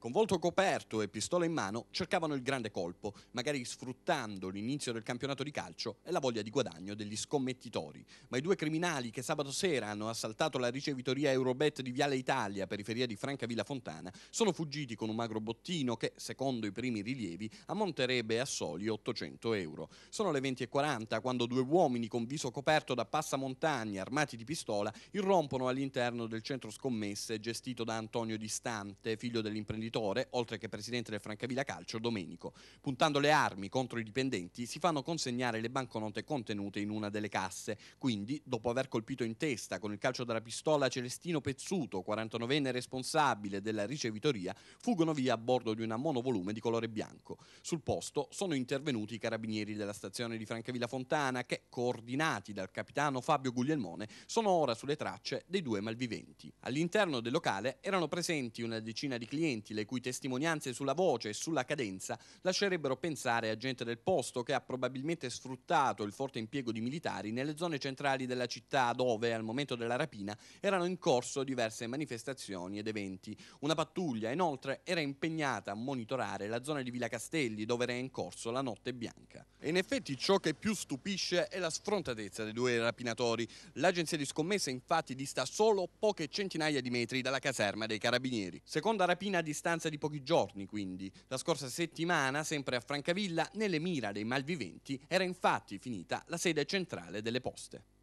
Con volto coperto e pistola in mano cercavano il grande colpo, magari sfruttando l'inizio del campionato di calcio e la voglia di guadagno degli scommettitori. Ma i due criminali che sabato sera hanno assaltato la ricevitoria Eurobet di Viale Italia, periferia di Francavilla Fontana, sono fuggiti con un magro bottino che, secondo i primi rilievi, ammonterebbe a soli 800 euro. Sono le 20:40 quando due uomini con viso coperto da passamontagna armati di pistola irrompono all'interno del centro scommesse gestito da Antonio Distante, figlio dell'imprenditore, oltre che presidente del Francavilla Calcio, Domenico. Puntando le armi contro i dipendenti, si fanno consegnare le banconote contenute in una delle casse. Quindi, dopo aver colpito in testa con il calcio della pistola Celestino Pezzuto, 49enne responsabile della ricevitoria, fuggono via a bordo di una monovolume di colore bianco. Sul posto sono intervenuti i carabinieri della stazione di Francavilla Fontana che, coordinati dal capitano Fabio Guglielmone, sono ora sulle tracce dei due malviventi. All'interno del locale erano presenti una decina di clienti, le cui testimonianze sulla voce e sulla cadenza lascerebbero pensare a gente del posto che ha probabilmente sfruttato il forte impiego di militari nelle zone centrali della città dove, al momento della rapina, erano in corso diverse manifestazioni ed eventi. Una pattuglia, inoltre, era impegnata a monitorare la zona di Villa Castelli dove era in corso la notte bianca. E in effetti ciò che più stupisce è la sfrontatezza dei due rapinatori. L'agenzia di scommesse infatti dista solo poche centinaia di metri dalla caserma dei carabinieri. Seconda rapina a distanza di pochi giorni, quindi. La scorsa settimana, sempre a Francavilla, nelle mira dei malviventi, era infatti finita la sede centrale delle poste.